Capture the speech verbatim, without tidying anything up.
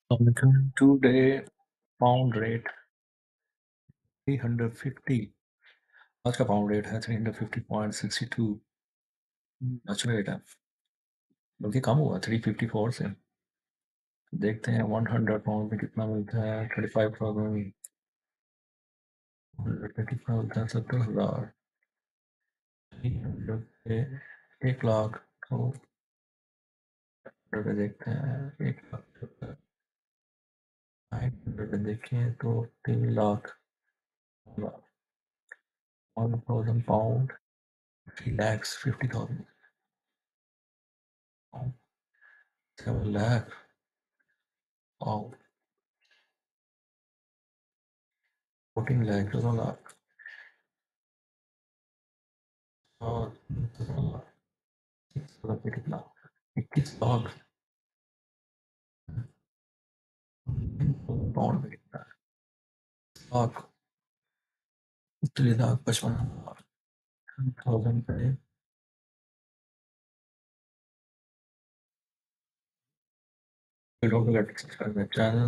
American today pound rate three hundred fifty. आज का pound rate है three hundred fifty point sixty two. अच्छा rate है, बल्कि कम हुआ थ्री फिफ्टी फोर से। देखते हैं वन हंड्रेड पाउंड में कितना मिलता है। थर्टी फाइव थाउजेंड हंड्रेड में कितना मिलता है? सत्तर हजार। थ्री हंड्रेड पे एक लाख तो हंड्रेड पे देखते हैं एक लाख। नाइन हंड्रेड पे देखें तो तीन lakh. One thousand pound three lakhs fifty thousand. सेवन लाख। और फोर्टीन लाख चौदह लाख। और कितना? इक्कीस लाख पाउंड में कितना है? लाख तीन लाख पचपन हजार थाउजेंड पे। Don't forget to subscribe my channel.